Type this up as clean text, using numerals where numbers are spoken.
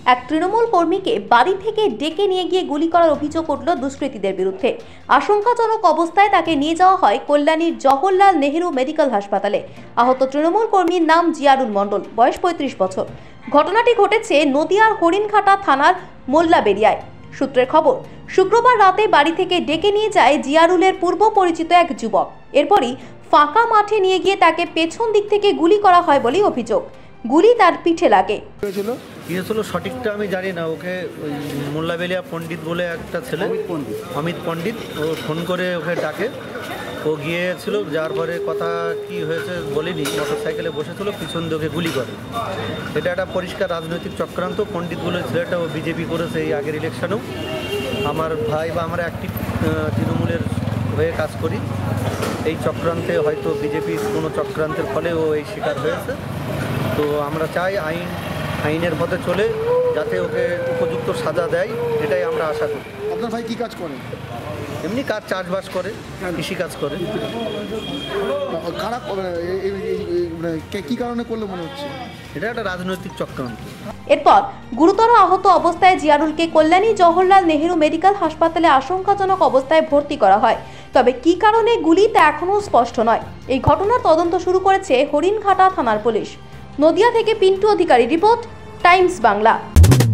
এক তৃণমূল কর্মীকে বাড়ি থেকে ডেকে নিয়ে গিয়ে গুলি করার অভিযোগ উঠল দুষ্কৃতীদের বিরুদ্ধে। আশঙ্কাজনক অবস্থায় তাকে নিয়ে যাওয়া হয় কল্যাণীর জওহরলাল নেহেরু মেডিকেল হাসপাতালে। আহত তৃণমূল কর্মীর নাম জিয়ারুল মণ্ডল, বয়স 35 বছর। ঘটনাটি ঘটেছে নদিয়ার হরিণঘাটা থানার মোল্লাবেড়িয়ায়। সূত্রের খবর, শুক্রবার রাতে বাড়ি থেকে ডেকে নিয়ে যায় জিয়ারুলের পূর্ব পরিচিত এক যুবক। এরপরই ফাঁকা মাঠে নিয়ে গিয়ে তাকে পেছন দিক থেকে গুলি করা হয় বলেই অভিযোগ। গুলি তার পিঠে লাগে। সঠিকটা আমি জানি না। ওকে ওই মোল্লাবেলিয়া পণ্ডিত বলে একটা ছেলে, অমিত পণ্ডিত, ও ফোন করে ওকে ডাকে। ও গিয়েছিল, যার পরে কথা কি হয়েছে বলিনি। মোটরসাইকেলে বসেছিল, পিছন দিকে গুলি করে। এটা একটা পরিষ্কার রাজনৈতিক চক্রান্ত। পণ্ডিত বলে ছেলেটা ও বিজেপি করেছে এই আগের ইলেকশনেও। আমার ভাই বা আমরা অ্যাক্টিভ তৃণমূলের হয়ে কাজ করি। এই চক্রান্তে হয়তো বিজেপির কোনো চক্রান্তের ফলে ও এই শিকার হয়েছে। তো আমরা চাই আইনের পথে চলে যাতে ওকে উপযুক্ত সাজা দেয়, এটাই আমরা আশা করি। আপনার ভাই কি কাজ করে? এমনি কাজ, চাষবাস করে, কৃষি কাজ করে। খারাপ কি কারণে করলে মনে হচ্ছে? এটা একটা রাজনৈতিক চক্রান্ত। এরপর গুরুতর আহত অবস্থায় জিয়ারুলকে কল্যাণী জওহরলাল নেহেরু মেডিকেল হাসপাতালে আশঙ্কাজনক অবস্থায় ভর্তি করা হয়। তবে কি কারণে গুলি তা এখনও স্পষ্ট নয়। এই ঘটনার তদন্ত শুরু করেছে হরিণঘাটা থানার পুলিশ। নদিয়া থেকে পিন্টু অধিকারী রিপোর্ট, টাইমস বাংলা।